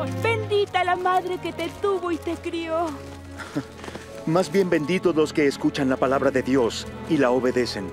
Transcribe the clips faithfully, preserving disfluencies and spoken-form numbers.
Dios, bendita la madre que te tuvo y te crió. Más bien benditos los que escuchan la palabra de Dios y la obedecen.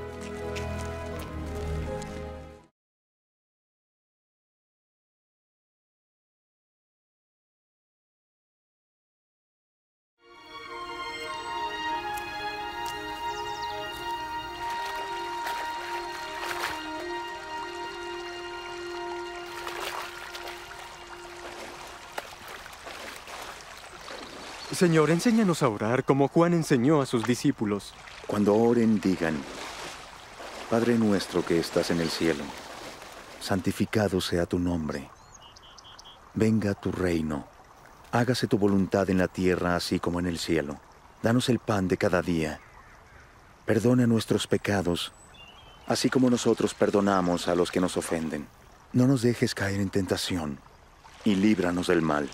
Señor, enséñanos a orar como Juan enseñó a sus discípulos. Cuando oren, digan: Padre nuestro que estás en el cielo, santificado sea tu nombre. Venga tu reino. Hágase tu voluntad en la tierra así como en el cielo. Danos el pan de cada día. Perdona nuestros pecados, así como nosotros perdonamos a los que nos ofenden. No nos dejes caer en tentación, y líbranos del mal.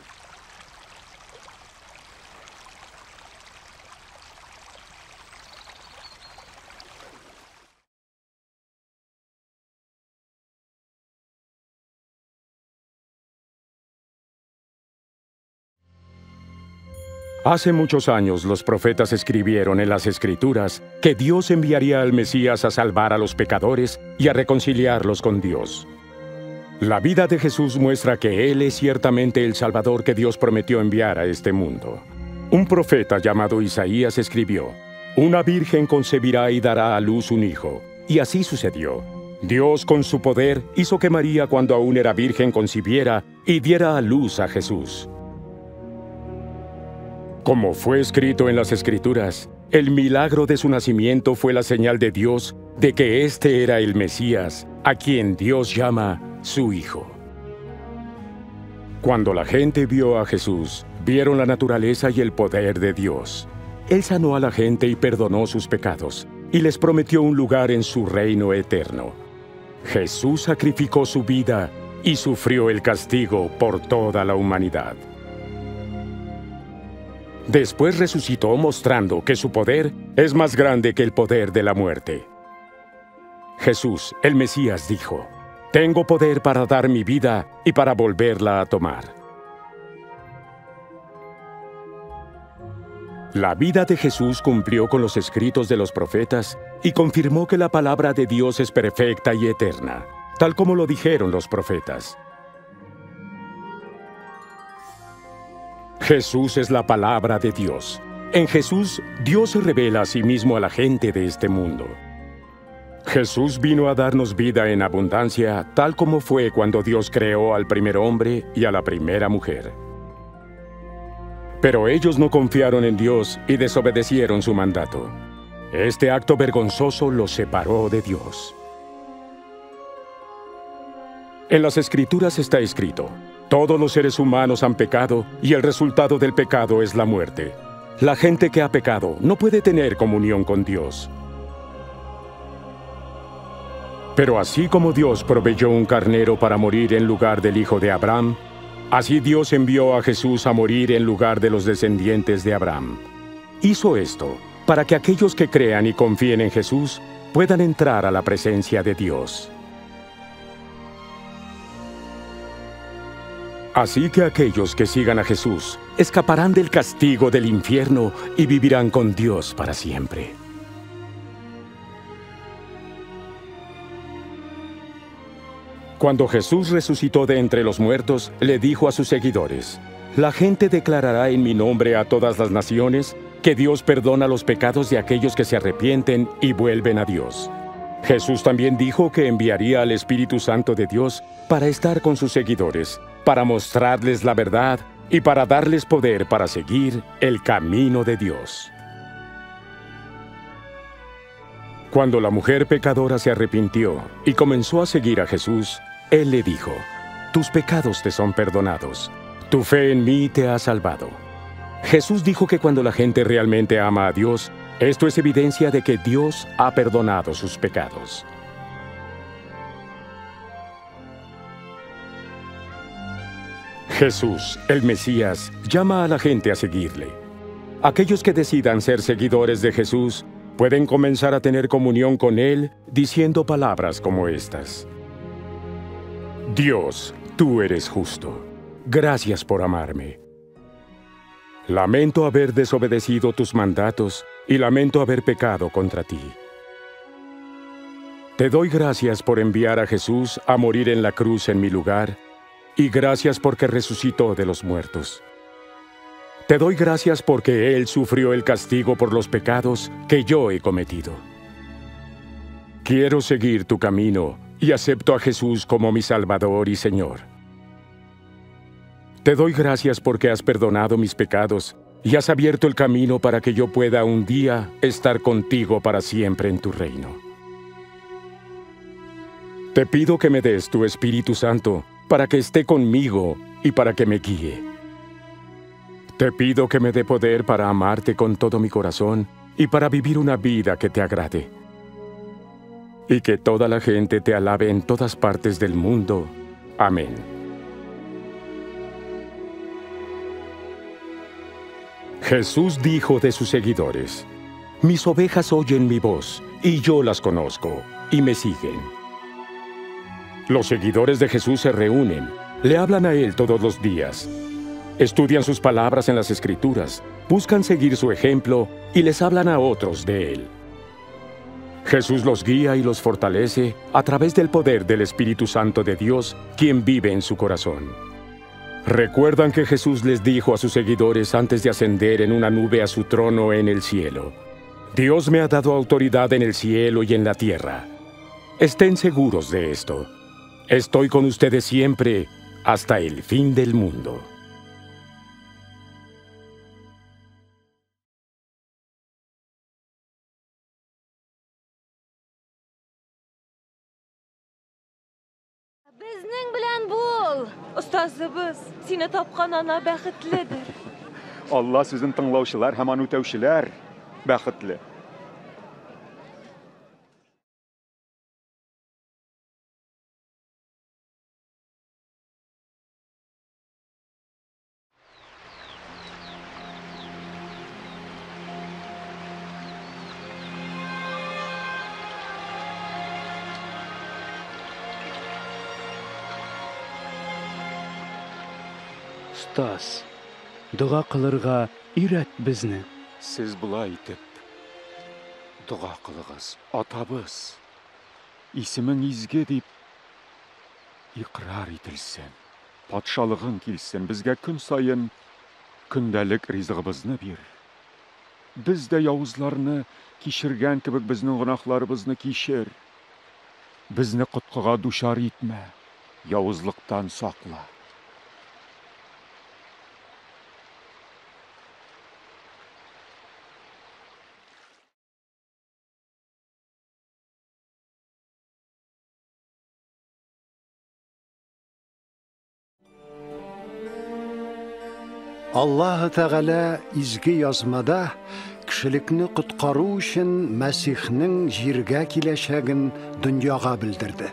Hace muchos años los profetas escribieron en las Escrituras que Dios enviaría al Mesías a salvar a los pecadores y a reconciliarlos con Dios. La vida de Jesús muestra que Él es ciertamente el Salvador que Dios prometió enviar a este mundo. Un profeta llamado Isaías escribió: «Una virgen concebirá y dará a luz un hijo». Y así sucedió. Dios, con su poder, hizo que María, cuando aún era virgen, concibiera y diera a luz a Jesús. Como fue escrito en las Escrituras, el milagro de su nacimiento fue la señal de Dios de que este era el Mesías, a quien Dios llama su Hijo. Cuando la gente vio a Jesús, vieron la naturaleza y el poder de Dios. Él sanó a la gente y perdonó sus pecados, y les prometió un lugar en su reino eterno. Jesús sacrificó su vida y sufrió el castigo por toda la humanidad. Después resucitó mostrando que su poder es más grande que el poder de la muerte. Jesús, el Mesías, dijo: «Tengo poder para dar mi vida y para volverla a tomar». La vida de Jesús cumplió con los escritos de los profetas y confirmó que la palabra de Dios es perfecta y eterna, tal como lo dijeron los profetas. Jesús es la palabra de Dios. En Jesús, Dios se revela a sí mismo a la gente de este mundo. Jesús vino a darnos vida en abundancia, tal como fue cuando Dios creó al primer hombre y a la primera mujer. Pero ellos no confiaron en Dios y desobedecieron su mandato. Este acto vergonzoso los separó de Dios. En las Escrituras está escrito: «Todos los seres humanos han pecado y el resultado del pecado es la muerte». La gente que ha pecado no puede tener comunión con Dios. Pero así como Dios proveyó un carnero para morir en lugar del hijo de Abraham, así Dios envió a Jesús a morir en lugar de los descendientes de Abraham. Hizo esto para que aquellos que crean y confíen en Jesús puedan entrar a la presencia de Dios. Así que aquellos que sigan a Jesús escaparán del castigo del infierno y vivirán con Dios para siempre. Cuando Jesús resucitó de entre los muertos, le dijo a sus seguidores: «La gente declarará en mi nombre a todas las naciones que Dios perdona los pecados de aquellos que se arrepienten y vuelven a Dios». Jesús también dijo que enviaría al Espíritu Santo de Dios para estar con sus seguidores, para mostrarles la verdad y para darles poder para seguir el camino de Dios. Cuando la mujer pecadora se arrepintió y comenzó a seguir a Jesús, Él le dijo: «Tus pecados te son perdonados. Tu fe en mí te ha salvado». Jesús dijo que cuando la gente realmente ama a Dios, esto es evidencia de que Dios ha perdonado sus pecados. Jesús, el Mesías, llama a la gente a seguirle. Aquellos que decidan ser seguidores de Jesús pueden comenzar a tener comunión con Él diciendo palabras como estas: «Dios, tú eres justo. gracias por amarme. Lamento haber desobedecido tus mandatos y lamento haber pecado contra ti. Te doy gracias por enviar a Jesús a morir en la cruz en mi lugar y gracias porque resucitó de los muertos. Te doy gracias porque Él sufrió el castigo por los pecados que yo he cometido. Quiero seguir tu camino y acepto a Jesús como mi Salvador y Señor. Te doy gracias porque has perdonado mis pecados y has abierto el camino para que yo pueda un día estar contigo para siempre en tu reino. Te pido que me des tu Espíritu Santo para que esté conmigo y para que me guíe. Te pido que me dé poder para amarte con todo mi corazón y para vivir una vida que te agrade. Y que toda la gente te alabe en todas partes del mundo. Amén. Jesús dijo de sus seguidores: mis ovejas oyen mi voz, y yo las conozco, y me siguen. Los seguidores de Jesús se reúnen, le hablan a Él todos los días. Estudian sus palabras en las Escrituras, buscan seguir su ejemplo y les hablan a otros de Él. Jesús los guía y los fortalece a través del poder del Espíritu Santo de Dios, quien vive en su corazón. Recuerdan que Jesús les dijo a sus seguidores antes de ascender en una nube a su trono en el cielo: Dios me ha dado autoridad en el cielo y en la tierra. Estén seguros de esto. Estoy con ustedes siempre hasta el fin del mundo. Безнең белән бул. Остазыбыз, сине тапкан ана бәхетледер. Алла сүзен тыңлаучылар һәм аны үтәүчеләр бәхетле. Остаз, дуга кылырга үйрәт безне. Сез булай итеп дуга кылыгыз, атабыз. Исемең изге дип иqrar ителсен. Патшалыгың килсен, безгә көн сайын көндәлек ризыгыбызны бир. Без дә явызларны кичергән кебек безнең гынахларыбызны кичер. Безне коткыга дучар итмә, явызлыктан сакла. Аллаһ Тәгалә изге язмада кешелекне коткару өчен Мәсихнең җиргә киләчәген дөньяга белдерде.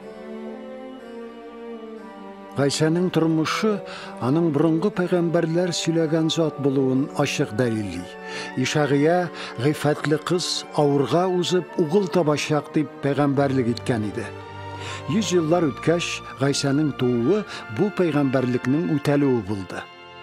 Гайсаның тормышы аның борынгы пәйгамбәрләр сөйләгән зат булуын ачык дәлилли. Ишагия гыйфәтле кыз авырга узып угыл табачак дип пәйгамбәрлек иткән иде. Йөз еллар үткәч, Гайсаның тууы бу пәйгамбәрлекнең үтәлүе булды.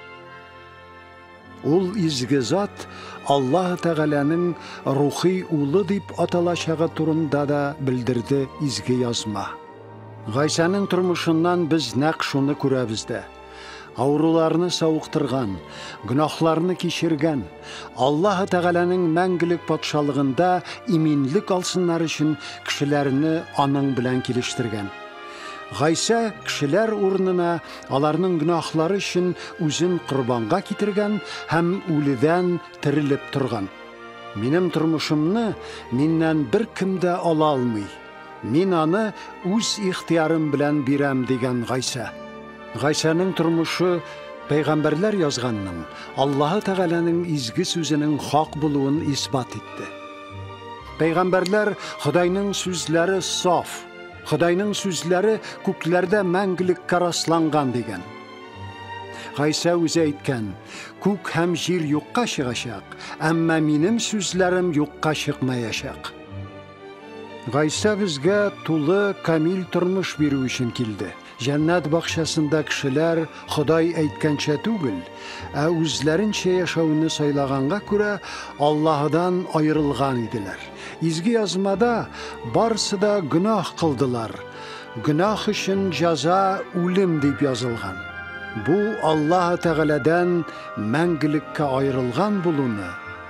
Ул изге зат Аллаһ Тәгаләнең рухи улы дип аталачагы турында да белдерде изге язма. Гайсаның тормышыннан без нәкъ шуны күрәбез дә. Авыруларны сауыктырган, гөнаһларны кичергән, Аллаһ Тәгаләнең мәңгелек патшалыгында иминлек алсыннар өчен кешеләрне аның белән килештергән. Гайса кешеләр урынына аларның гөнаһлары өчен үзен курбанга китергән һәм үледән терелеп торган. Минем тормышымны миннән бер кем дә ала алмый. Мин аны үз ихтиярым белән бирәм дигән Гайса. Гайсаның тормышы пәйгамбәрләр язганның, Аллаһ Тәгаләнең изге сүзенең хак булуын исбат итте. Пәйгамбәрләр Худайның сүзләре саф, Худайның сүзләре күкләрдә мәңгелеккә расланган дигән. Гайса үзе әйткән: күк һәм җир юкка чыгачак, әмма минем сүзләрем юкка чыкмаячак. Гайса безгә тулы камил тормыш бирү өчен килде. Жәннәт бакчасында кешеләр Ходай әйткәнчә түгел, ә үзләренчә яшәүне сайлаганга күрә Аллаһдан аерылган иделәр. Изге язмада барсы да гөнаһ кылдылар. Гөнаһ өчен җәза үлем дип язылган. Бу Аллаһ Тәгаләдән мәңгелеккә аерылган булуны,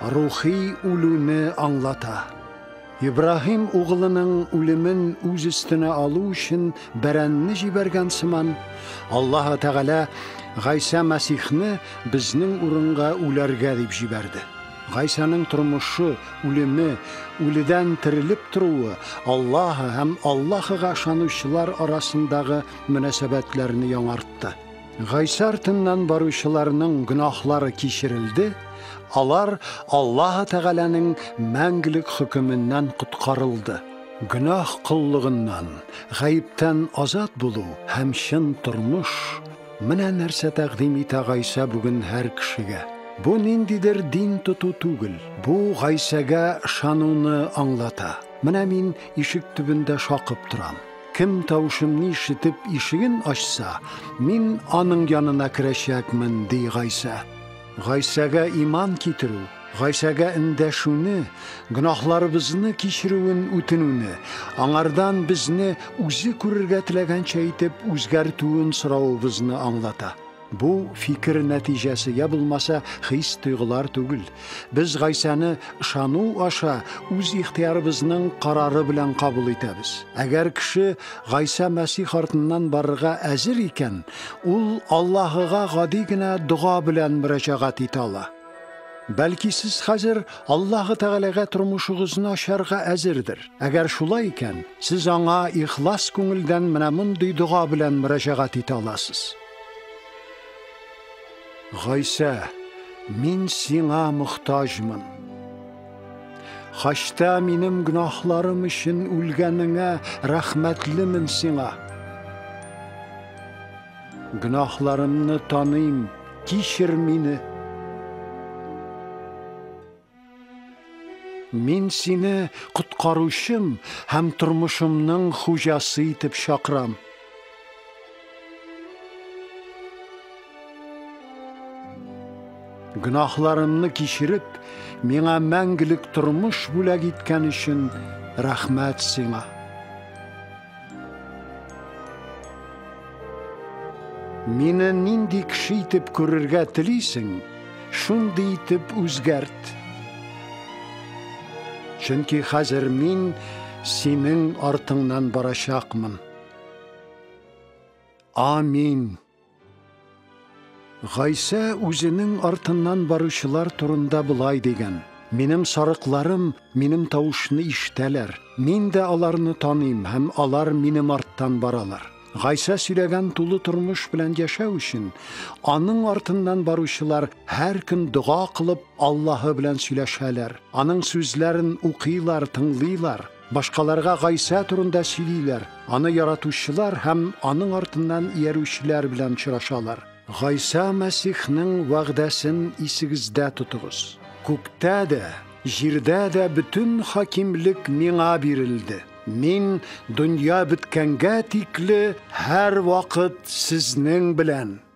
рухи үлүне аңлата. Ибраһим угылының үлемен үз өстенә алу өчен бәрәнне җибәргән сыман, Аллаһ Тәгалә Гайса Мәсихне безнең урынга үләргә дип җибәрде. Гайсаның тормышы, үлеме, үледән терелеп торуы Аллаһ һәм Аллаһыга ышанучылар арасындагы мөнәсәбәтләрне яңартты. Гайса артыннан баручыларның гөнаһлары кичерелде, алар Аллаһ Тәгаләнең мәңгелек хөкеменнән коткарылды. Гөнаһ кыллыгыннан, гаиптән азат булу һәм чын тормыш менә нәрсә тәкъдим итә Гайса бүген һәр кешегә. Бу ниндидер дин тоту түгел, бу Гайсәгә ышануны аңлата. Менә мин ишек төбендә шакып торам. Кем тавышымны ишетеп ишеген ачса, мин аның янына керәчәкмен, ди Гайса. Гайсәгә иман китерү, Гайсәгә эндәшүне, гөнаһларыбызны кичерүен үтенүне, аңардан безне үзе күрергә теләгәнчә итеп үзгәртүен соравыбызны аңлата. Бу фикер нәтиҗәсе я булмаса хис тойгылар түгел. Без Гайсаны ышану аша үз ихтиярыбызның карары белән кабул итәбез. Әгәр кеше Гайса Мәсих артыннан барырга әзер икән, ул Аллаһыга гади генә дуга белән мөрәҗәгать итә ала. Бәлки сез хәзер Аллаһ Тәгаләгә тормышыгызны ачарга әзердер. Әгәр шулай икән, сез аңа ихлас күңелдән менә мондый дуга белән мөрәҗәгать итә аласыз. Гайса, мин сиңа мохтаҗмын. Хашта минем гөнаһларым өчен үлгәнеңә рәхмәтлемен сиңа. Гөнаһларымны таныйм, кичер мине. Мин сине коткаручым һәм тормышымның хуҗасы итеп чакырам. Гөнаһларымны кичереп, миңа мәңгелек тормыш бүләк иткән өчен рәхмәт сиңа. Мине нинди кеше итеп күрергә телисең, шундый итеп үзгәрт. Чөнки хәзер мин синең артыңнан барачакмын. Амин. Гайса үзенең артыннан баручылар турында булай дигән: Минем сарыкларым минем тавышны ишетәләр. Мин дә аларны таныйм һәм алар минем арттан баралар. Гайса сөйләгән тулы тормыш белән яшәү өчен аның артыннан баручылар һәр көн дуга кылып Аллаһы белән сөйләшәләр. Аның сүзләрен укыйлар, тыңлыйлар. Башкаларга Гайса турында сөйлиләр. Аны яратучылар һәм аның артыннан иярүчеләр белән очрашалар. Гайса Мәсихнең вәгъдәсен исегездә тотыгыз. Күктә дә, җирдә дә бөтен хакимлек миңа бирелде. Мин дөнья беткәнгә тикле һәр вакыт сезнең белән.